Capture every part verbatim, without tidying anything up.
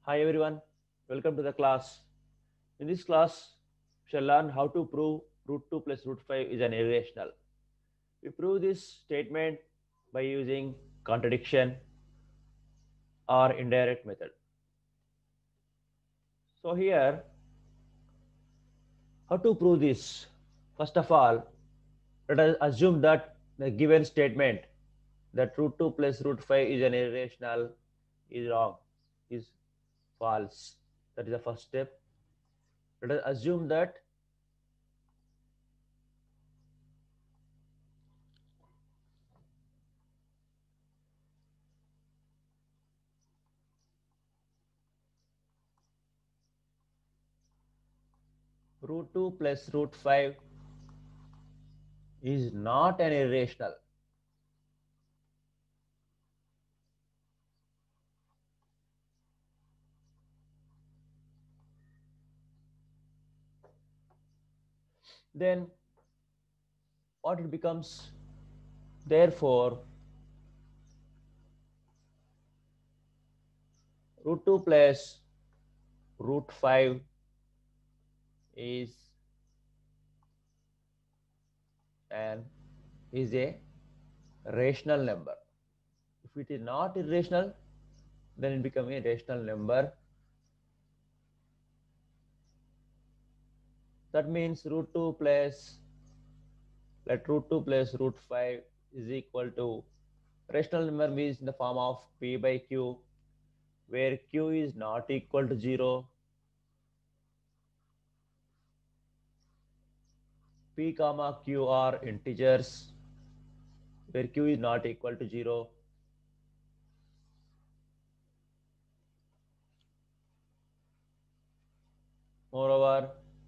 Hi everyone, welcome to the class. In this class, we shall learn how to prove root two plus root five is an irrational. We prove this statement by using contradiction or indirect method. So here, how to prove this? First of all, let us assume that the given statement that root two plus root five is an irrational is wrong, is false. That is the first step. Let us assume that root two plus root five is not an irrational. Then what it becomes? Therefore, root two plus root five is an is a rational number. If it is not irrational, then it becomes a rational number. That means root two plus let root two plus root five is equal to rational number means in the form of p by q, where q is not equal to zero. P comma q are integers where q is not equal to zero. Moreover,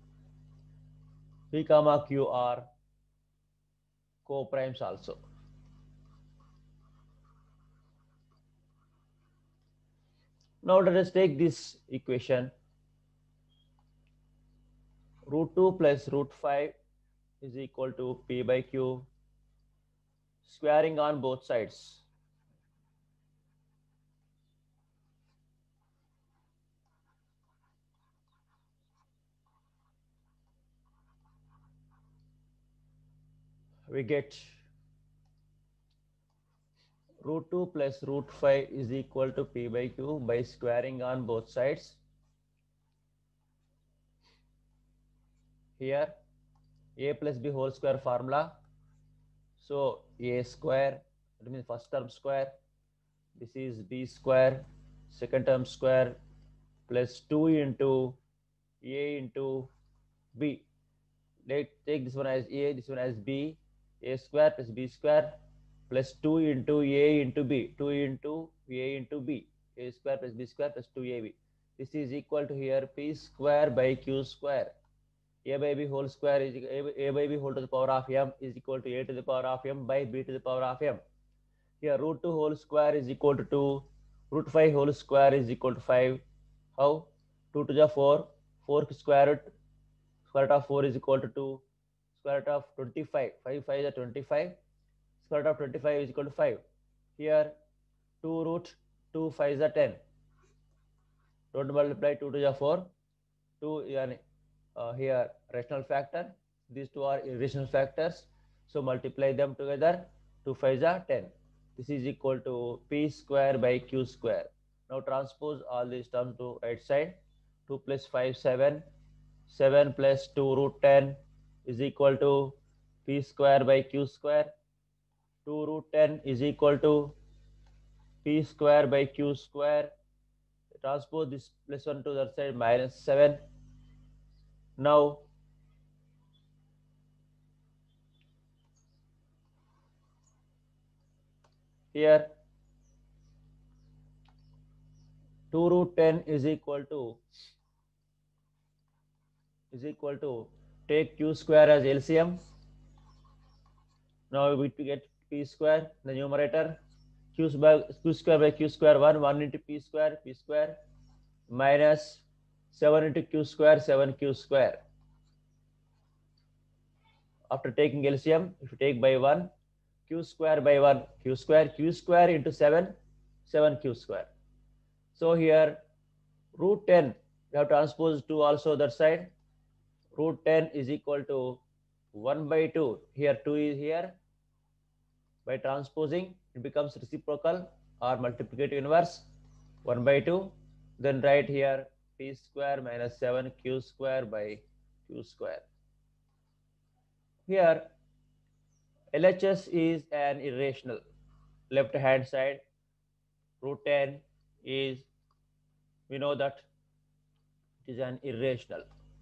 P comma q are co-primes also. Now let us take this equation. Root two plus root five is equal to P by Q, squaring on both sides. We get root two plus root five is equal to P by Q by squaring on both sides. Here a plus b whole square formula. So a square, that means first term square. This is b square, second term square, plus two into a into b. Let take this one as a, this one as b. A square plus b square plus two into a into b. two into a into b. A square plus b square plus two a b. This is equal to here p square by q square. A by b whole square is a, a by b whole to the power of m is equal to a to the power of m by b to the power of m. Here root two whole square is equal to two. Root five whole square is equal to five. How? two to the four. four square root. Square root of four is equal to two. Square root of twenty-five. five five is twenty-five. Square root of twenty-five is equal to five. Here two root two five is ten. Don't multiply two to the four. two uh, here rational factor. These two are irrational factors. So multiply them together. two five is ten. This is equal to p square by q square. Now transpose all these terms to right side. two plus five, seven. seven plus two root ten is equal to p square by q square. two root ten is equal to p square by q square. Transpose this plus one to the other side, minus seven. Now here two root ten is equal to is equal to take q square as L C M. Now we get p square in the numerator. Q by q square by q square one, one into p square, p square, minus seven into q square, seven q square. After taking L C M, if you take by one, q square by one, q square, q square into seven, seven q square. So here Root ten, we have transposed two also that side. Root ten is equal to one by two. Here two is here. By transposing, it becomes reciprocal or multiplicative inverse. one by two. Then write here p square minus seven q square by q square. Here L H S is an irrational. Left hand side, root ten is, we know that it is an irrational.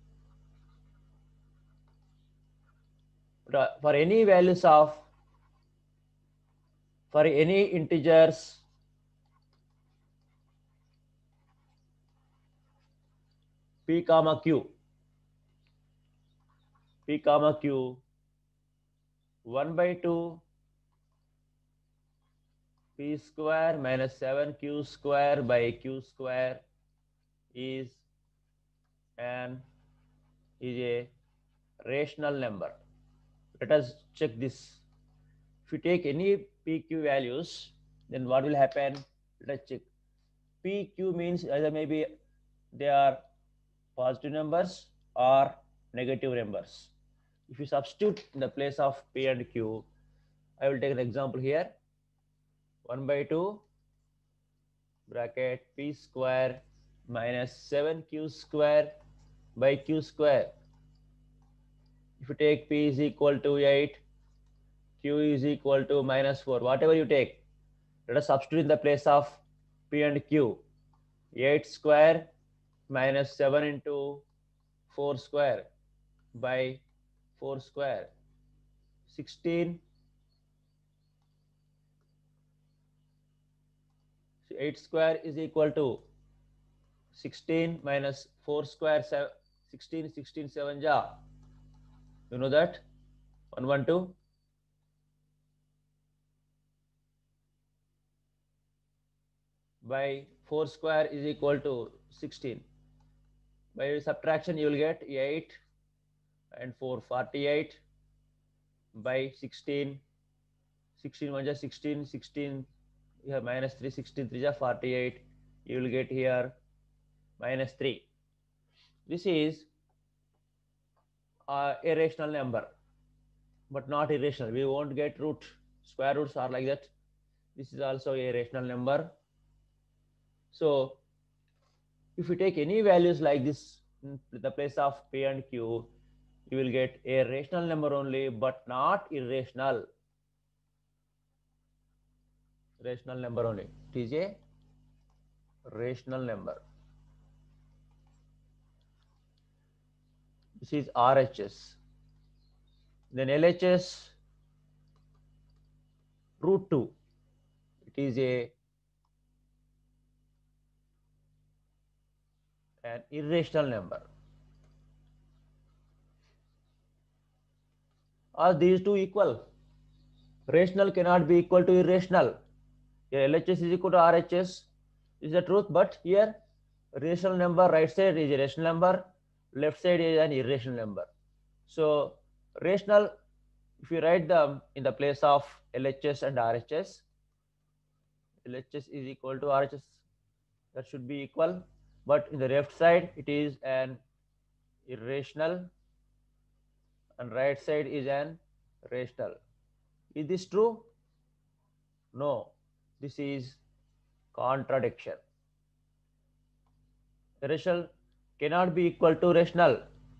But for any values of, for any integers p comma q, p comma q, one by two p square minus seven q square by q square is an is a rational number. Let us check this. If you take any p q values, then what will happen? Let us check. P q means either maybe they are positive numbers or negative numbers. If you substitute in the place of p and q, I will take an example here. one by two bracket p square minus seven q square by q square. If you take p is equal to eight, q is equal to minus four, whatever you take, let us substitute in the place of p and q. eight square minus seven into four square by four square. sixteen. So eight square is equal to sixteen minus four square, sixteen, sixteen, seven ja. You know that? one hundred twelve. By four square is equal to sixteen. By subtraction, you will get eight and four, forty-eight by sixteen. sixteen one is sixteen, sixteen, you have minus three, sixteen three is forty-eight. You will get here minus three. This is uh, a rational number, but not irrational. We won't get root. Square roots are like that. This is also a rational number. So if you take any values like this in the place of p and q, you will get a rational number only, but not irrational. Rational number only. It is a rational number. This is R H S. Then L H S root two. It is a an irrational number. Are these two equal? Rational cannot be equal to irrational. Here L H S is equal to R H S. This is the truth, but here rational number right side is a rational number, left side is an irrational number. So rational, if you write them in the place of L H S and R H S, L H S is equal to R H S, that should be equal, but in the left side it is an irrational and right side is an rational. Is this true? No, this is contradiction. Rational cannot be equal to rational.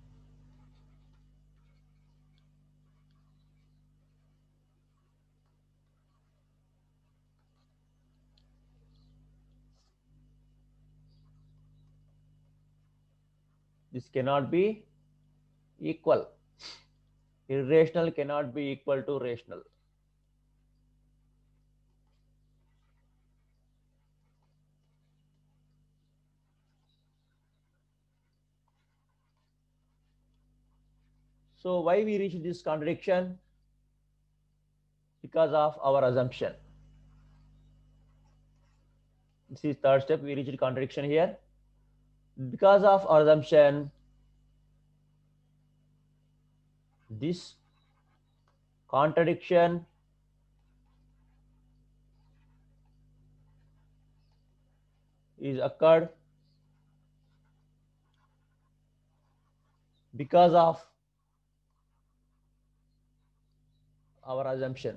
This cannot be equal. Irrational cannot be equal to rational. So why we reach this contradiction? Because of our assumption. This is third step, we reached contradiction here. Because of our assumption, this contradiction is occurred because of our assumption.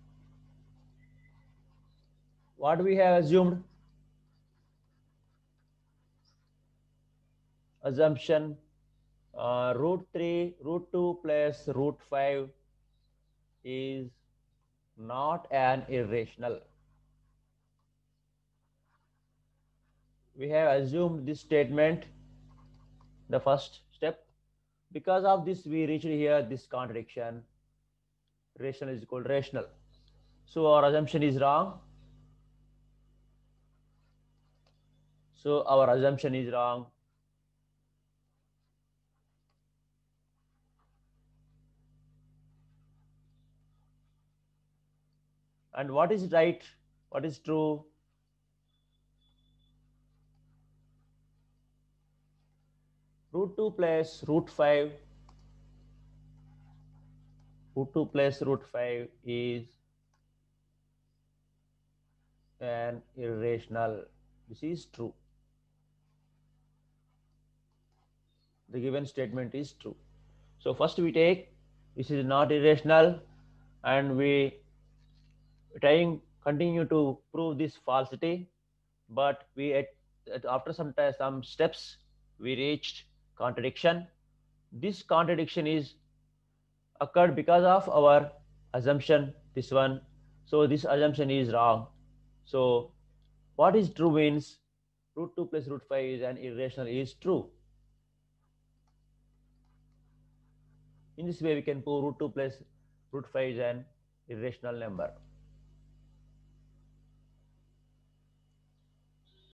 What we have assumed? Assumption uh, root three, root two plus root five is not an irrational. We have assumed this statement, the first step. Because of this, we reached here this contradiction. Rational is equal to rational. So our assumption is wrong. So our assumption is wrong. And what is right? What is true? Root two plus root five. Root two plus root five is an irrational. This is true. The given statement is true. So first we take this is not irrational, and we trying continue to prove this falsity, but we at, at after some some steps we reached contradiction. This contradiction is occurred because of our assumption, this one. So this assumption is wrong. So what is true means root two plus root five is an irrational is true. In this way we can prove root two plus root five is an irrational number.